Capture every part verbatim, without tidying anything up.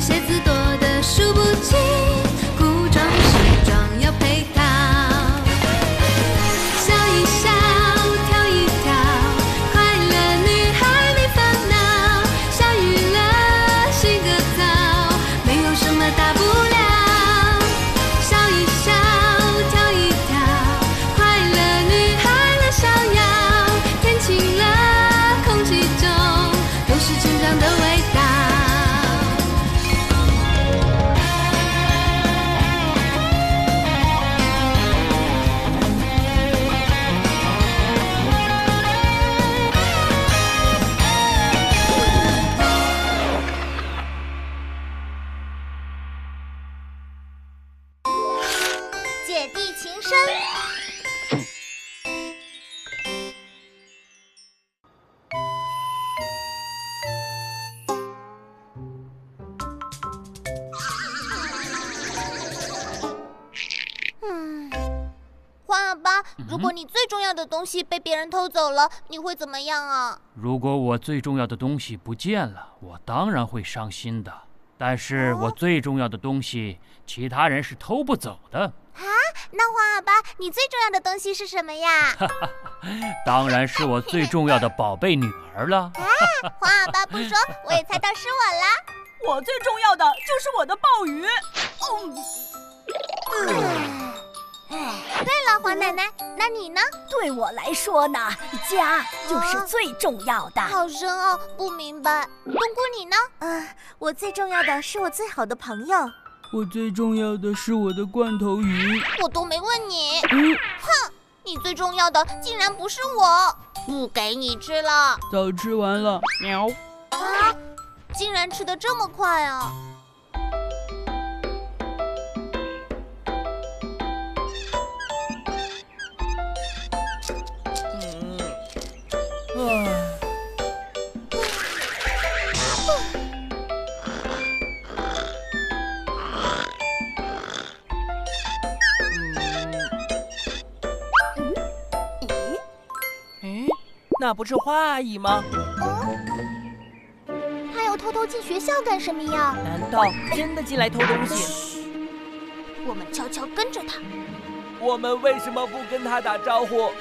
鞋子多得数不清，古装时装要配套。笑一笑，跳一跳，快乐女孩没烦恼。下雨了，洗个澡，没有什么大不了。笑一笑，跳一跳，快乐女孩乐逍遥。天晴了，空气中都是成长的味道。 姐弟情深。嗯，黄阿爸，如果你最重要的东西被别人偷走了，你会怎么样啊？ 如果我最重要的东西不见了，我当然会伤心的。但是我最重要的东西，其他人是偷不走的。 啊，那黄阿爸，你最重要的东西是什么呀？ 当然是我最重要的宝贝女儿了。 啊，黄阿爸不说，我也猜到是我啦。 我最重要的就是我的鲍鱼。 嗯对了，黄奶奶，那你呢？ 对我来说呢，家就是最重要的。 好深奥，不明白。冬菇，你呢？ 嗯、呃，我最重要的是我最好的朋友。 我最重要的是我的罐头鱼。 我都没问你。 嗯， 哼，你最重要的竟然不是我，不给你吃了。 早吃完了。 喵。 啊，竟然吃得这么快啊！ 那不是花阿姨吗？ 嗯，她要偷偷进学校干什么呀？ 难道真的进来偷东西？ 我们悄悄跟着她。 我们为什么不跟她打招呼？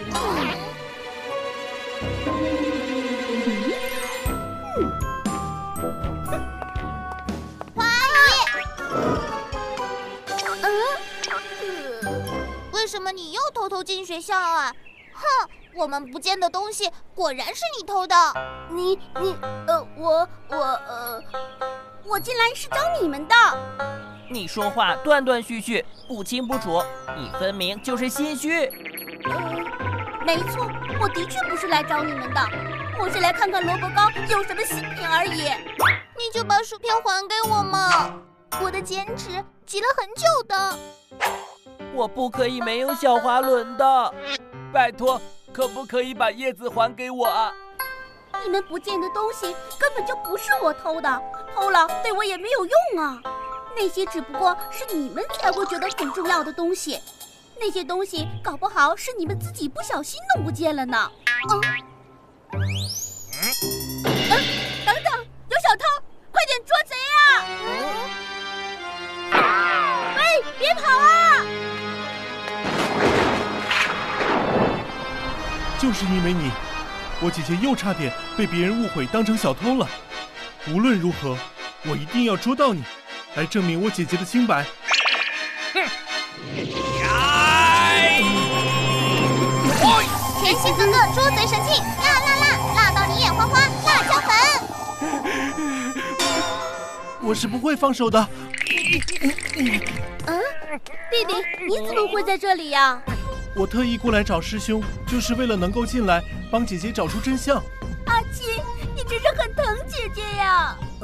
花阿姨，嗯，为什么你又偷偷进学校啊？哼！我们不见的东西果然是你偷的。 你你呃，我我呃，我进来是找你们的。 你说话断断续续，不清不楚，你分明就是心虚。 呃，没错，我的确不是来找你们的，我是来看看萝卜糕有什么新品而已。 你就把薯片还给我嘛！我的坚持急了很久的。 我不可以没有小滑轮的，拜托。可不可以把叶子还给我啊？ 你们不见的东西根本就不是我偷的，偷了对我也没有用啊。那些只不过是你们才会觉得很重要的东西，那些东西搞不好是你们自己不小心弄不见了呢。嗯，嗯，等等，有小偷，快点捉贼啊！喂，别跑啊！ 就是因为你，我姐姐又差点被别人误会当成小偷了。无论如何，我一定要捉到你，来证明我姐姐的清白。 哼！ 甜心哥哥捉贼神器，辣辣辣，辣到你眼花花，辣椒粉。 我是不会放手的。 嗯，弟弟，你怎么会在这里呀？ 我特意过来找师兄，就是为了能够进来帮姐姐找出真相。 阿七，你真是很疼姐姐呀！ 啊，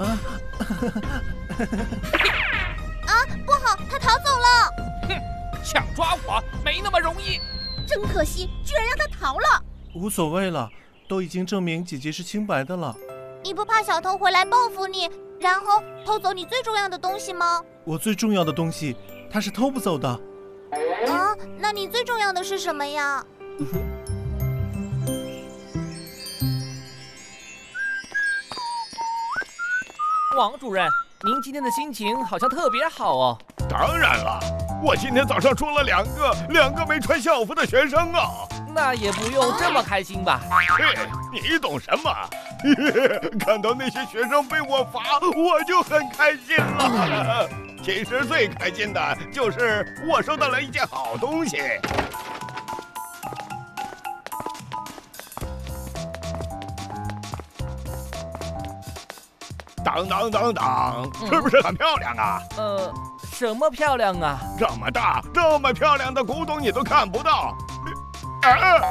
啊，不好，他逃走了！ 哼，想抓我没那么容易。 真可惜，居然让他逃了。 无所谓了，都已经证明姐姐是清白的了。 你不怕小偷回来报复你，然后偷走你最重要的东西吗？ 我最重要的东西，他是偷不走的。 啊，那你最重要的是什么呀？ 王主任， 您今天的心情好像特别好哦。 当然了，我今天早上出了两个两个没穿校服的学生啊。 那也不用这么开心吧？ 嘿，你懂什么？看到那些学生被我罚，我就很开心了。其实最开心的就是我收到了一件好东西。当当当当，是不是很漂亮啊？ 呃，什么漂亮啊？ 这么大、这么漂亮的古董你都看不到。啊！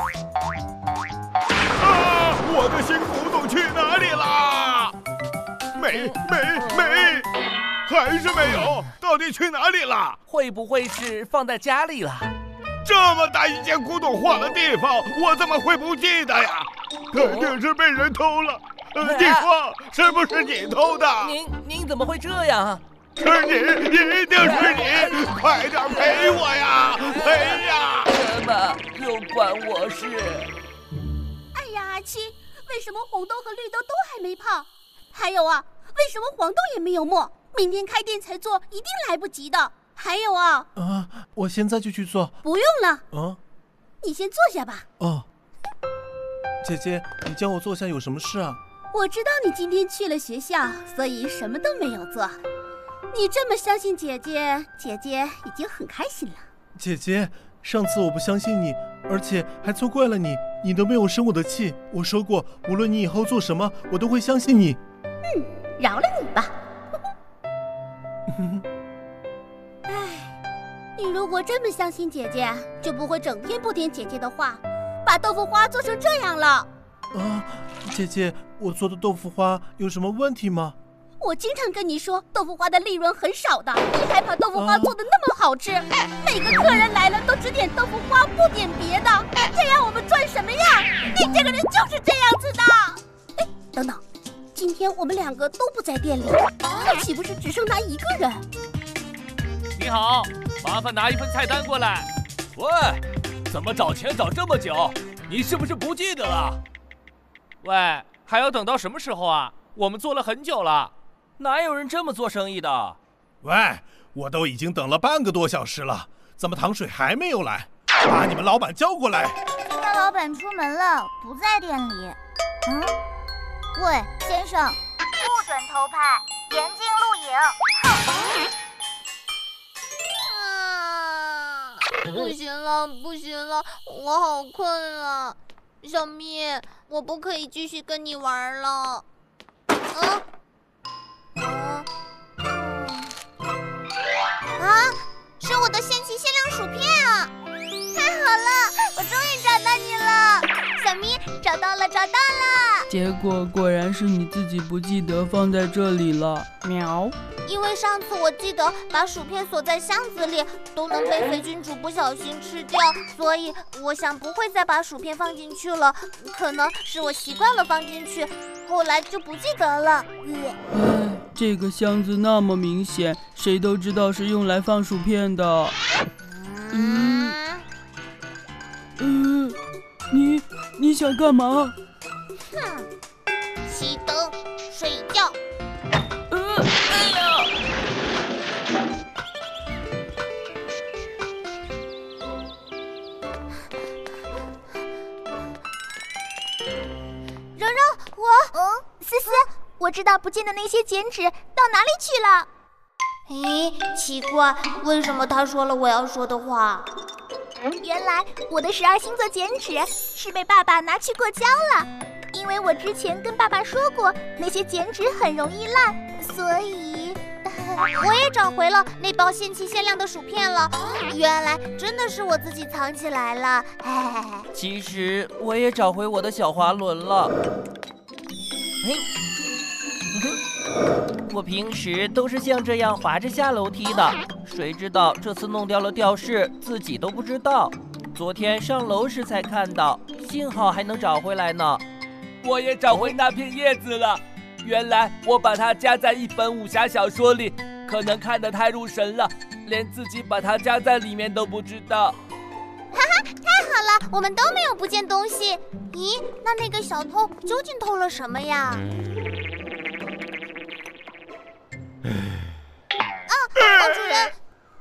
啊！我的新古董去哪里啦？没没没，还是没有，到底去哪里了？ 会不会是放在家里了？ 这么大一件古董换了地方，我怎么会不记得呀？肯定是被人偷了。你说是不是你偷的？ 您您怎么会这样？ 是你，一定是你！快点赔我呀！赔呀！ 什么又关我事？ 哎呀，阿七，为什么红豆和绿豆都还没泡？还有啊，为什么黄豆也没有磨？明天开店才做，一定来不及的。还有啊， 啊，我现在就去做。 不用了。 啊， 你先坐下吧。 哦，姐姐，你叫我坐下有什么事啊？ 我知道你今天去了学校，所以什么都没有做。你这么相信姐姐，姐姐已经很开心了。 姐姐，上次我不相信你，而且还错怪了你，你都没有生我的气。我说过，无论你以后做什么，我都会相信你。 嗯，饶了你吧。唉，你如果这么相信姐姐，就不会整天不听姐姐的话，把豆腐花做成这样了。 啊，姐姐，我做的豆腐花有什么问题吗？ 我经常跟你说，豆腐花的利润很少的，你还把豆腐花做得那么好吃，啊、每个客人来了都只点豆腐花，不点别的，这样我们赚什么呀？你这个人就是这样子的。哎，等等，今天我们两个都不在店里，那岂不是只剩他一个人？ 你好，麻烦拿一份菜单过来。喂，怎么找钱找这么久？你是不是不记得了？喂，还要等到什么时候啊？我们做了很久了。哪有人这么做生意的？ 喂，我都已经等了半个多小时了，怎么糖水还没有来？把你们老板叫过来。 今天老板出门了，不在店里。嗯，喂，先生，不准偷拍，严禁录影。啊！不行了，不行了，我好困啊！小咪，我不可以继续跟你玩了。嗯。嗯，啊，是我的限期限量薯片啊！太好了，我终于找到你了，小咪，找到了，找到了。 结果果然是你自己不记得放在这里了，喵。 因为上次我记得把薯片锁在箱子里，都能被肥君主不小心吃掉，所以我想不会再把薯片放进去了。可能是我习惯了放进去，后来就不记得了。 唉，这个箱子那么明显，谁都知道是用来放薯片的。嗯嗯，你你想干嘛？ 哼，熄灯睡觉。 呃，哎呀！ 柔柔，我，嗯，思思，我知道不见的那些剪纸到哪里去了。咦，奇怪，为什么他说了我要说的话？原来我的十二星座剪纸是被爸爸拿去过胶了，因为我之前跟爸爸说过那些剪纸很容易烂，所以我也找回了那包限期限量的薯片了。原来真的是我自己藏起来了。 其实我也找回我的小滑轮了。哎，我平时都是像这样滑着下楼梯的，谁知道这次弄掉了吊饰，自己都不知道。昨天上楼时才看到，幸好还能找回来呢。我也找回那片叶子了，原来我把它加在一本武侠小说里，可能看得太入神了，连自己把它加在里面都不知道。 哈哈，太好了，我们都没有不见东西。咦，那那个小偷究竟偷了什么呀？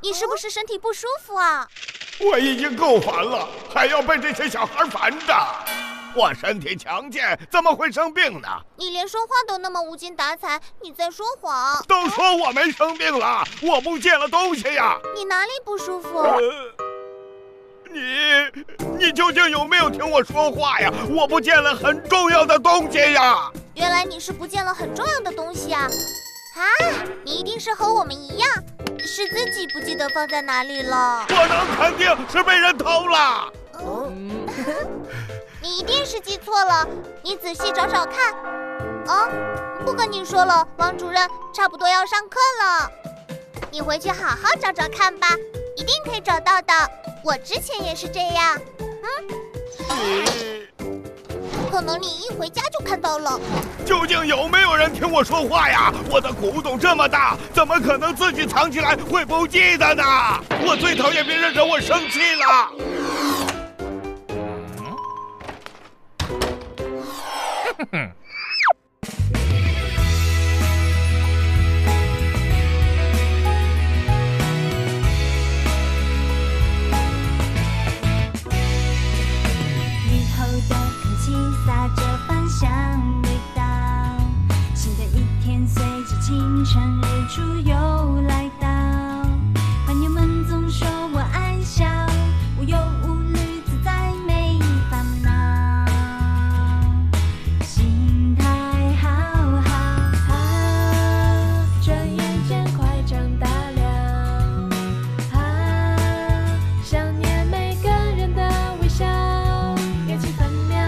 你是不是身体不舒服啊？ 我已经够烦了，还要被这些小孩烦着。我身体强健，怎么会生病呢？ 你连说话都那么无精打采，你在说谎。 都说我没生病了，我不见了东西呀。 你哪里不舒服？ 呃、你你究竟有没有听我说话呀？我不见了很重要的东西呀。 原来你是不见了很重要的东西啊！啊，你一定是和我们一样，是自己不记得放在哪里了。 我能肯定是被人偷了。 嗯，你一定是记错了，你仔细找找看。啊，不跟你说了，王主任，差不多要上课了，你回去好好找找看吧，一定可以找到的。我之前也是这样。嗯。可能你一回家就看到了。 究竟有没有人听我说话呀？我的古董这么大，怎么可能自己藏起来会不记得呢？我最讨厌别人惹我生气了。哼哼。 洒着芳香味道，新的一天随着清晨日出又来到。朋友们总说我爱笑，无忧无虑，自在没烦恼，心态好好好，转眼间快长大了，啊，想念每个人的微笑，元气分秒。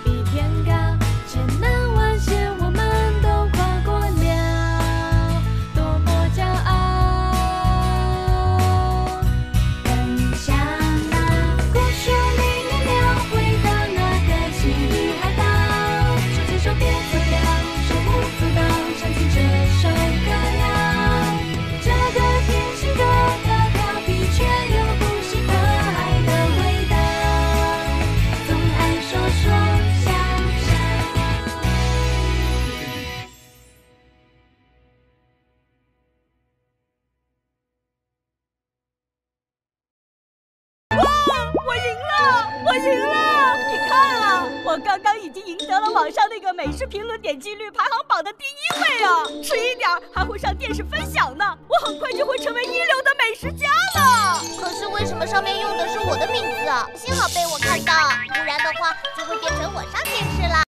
我刚刚已经赢得了网上那个美食评论点击率排行榜的第一位啊！迟一点还会上电视分享呢，我很快就会成为一流的美食家了。 可是为什么上面用的是我的名字啊？幸好被我看到，不然的话就会变成我上电视了。